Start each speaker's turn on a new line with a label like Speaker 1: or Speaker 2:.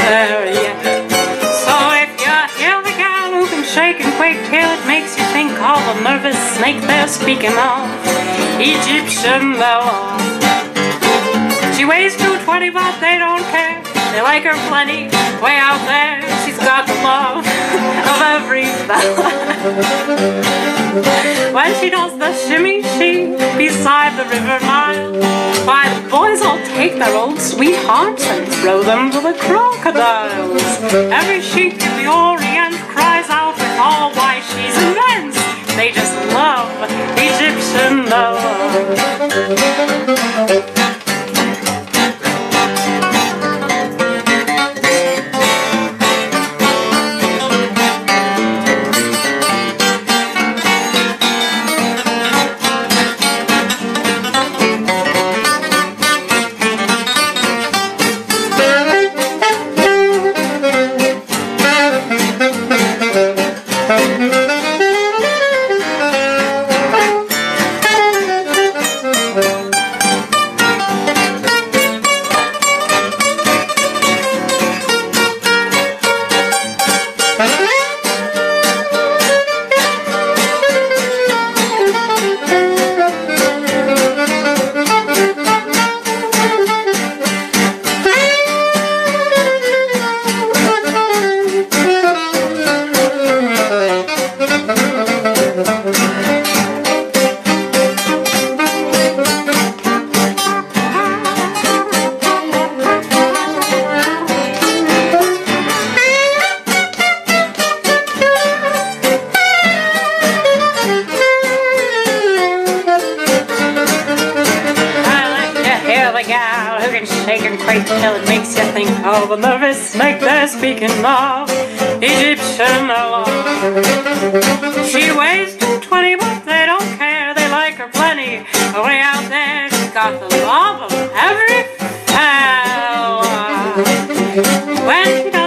Speaker 1: Yeah. So if you hear the gal who can shake and quake till it makes you think all the nervous snake they're speaking of, Egyptian Bella. She weighs 220 but they don't care. They like her plenty, way out there. She's got the love of every fella. When she does the shimmy she beside the river Nile, why the boys all take their old sweethearts and throw them to the crocodiles. Every sheik in the Orient cries out with all, why she's immense. They just love Egyptian Bella. Who can shake and quake till it makes you think all the nervous snake they're speaking of, Egyptian Bella. She weighs 220 but they don't care. They like her plenty, way out there. She's got the love of every fella. When she does